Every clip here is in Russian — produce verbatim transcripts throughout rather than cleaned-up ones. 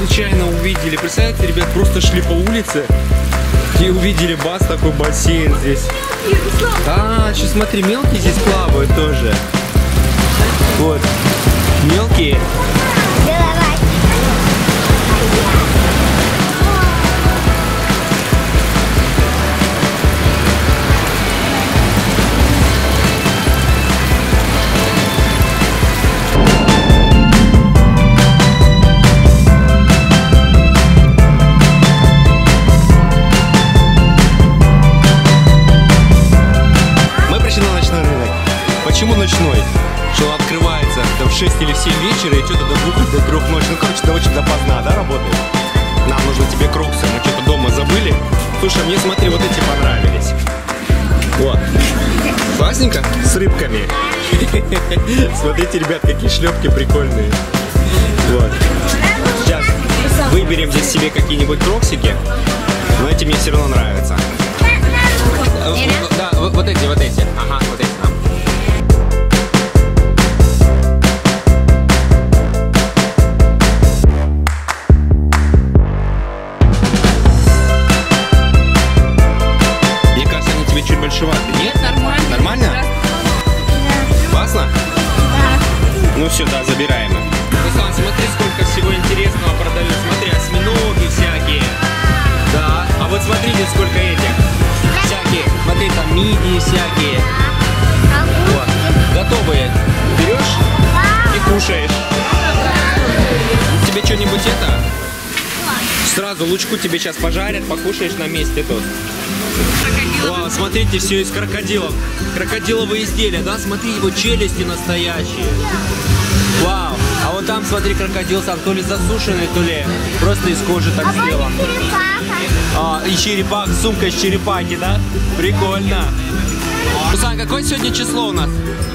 случайно увидели. Представляете, ребят, просто шли по улице и увидели бас, такой бассейн здесь. А, сейчас смотри, мелкие здесь плавают тоже. Вот, мелкие. Почему ночной? Что он открывается там, в шесть или в семь вечера и что-то до двух или до трех ночи. Ну, короче, до очень допоздна, да, работает? Нам нужно тебе кроксы, мы что-то дома забыли. Слушай, мне смотри, вот эти понравились. Вот. Классненько? С рыбками. Смотрите, ребят, какие шлепки прикольные. Вот. Сейчас выберем здесь себе какие-нибудь кроксики. Но эти мне все равно нравятся. Да, вот эти, вот эти. Ага, вот эти. Нет, нормально. Нормально? Да. Классно? Да. Ну все, да, забираем их. Руслан, смотри, сколько всего интересного продают. Смотри, осьминоги всякие. Да. А вот смотрите, сколько этих. Всякие. Смотри, там мидии всякие. Вот. Готовые. Берешь и кушаешь. Тебе что-нибудь это? Сразу лучку тебе сейчас пожарят, покушаешь на месте тут. Вау, смотрите, все из крокодилов. Крокодиловые изделия, да? Смотри, его челюсти настоящие. Вау. А вот там, смотри, крокодил сам то ли засушенный, то ли просто из кожи так сделан. А, и черепах, сумка из черепахи, да? Прикольно. Руслан, какое сегодня число у нас?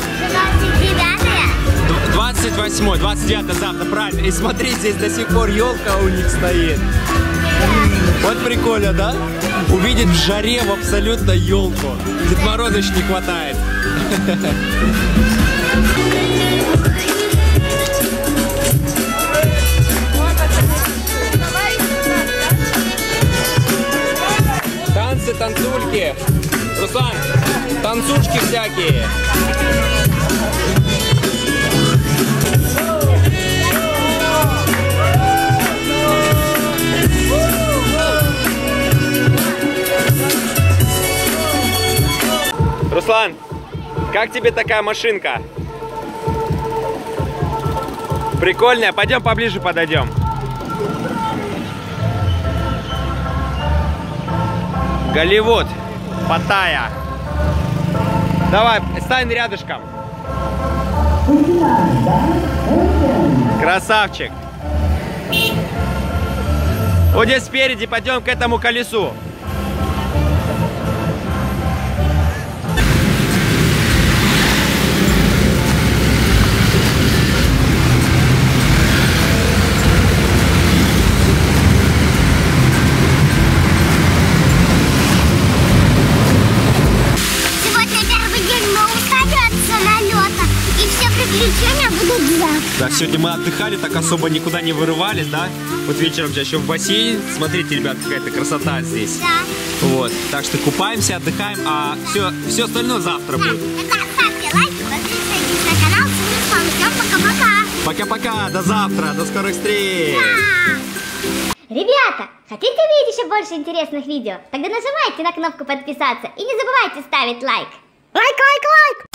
двадцать восьмое, двадцать девятое завтра, правильно. И смотри, здесь до сих пор елка у них стоит. Вот прикольно, да? Увидеть в жаре в абсолютно елку. Дед Мороза еще не хватает. Танцы, танцульки. Руслан, танцушки всякие. Руслан, как тебе такая машинка? Прикольная? Пойдем поближе подойдем. Голливуд, Паттайя. Давай, стань рядышком. Красавчик. Вот здесь спереди, пойдем к этому колесу. Да, сегодня мы отдыхали, так особо никуда не вырывались, да? Вот вечером сейчас еще в бассейн. Смотрите, ребят, какая-то красота здесь. Да. Вот, так что купаемся, отдыхаем, а все, все остальное завтра да. будет. Да, ставьте лайки, подписывайтесь на канал. Всем пока-пока. Пока-пока, до завтра, до скорых встреч. Да. Ребята, хотите видеть еще больше интересных видео? Тогда нажимайте на кнопку подписаться и не забывайте ставить лайк. Лайк, лайк, лайк!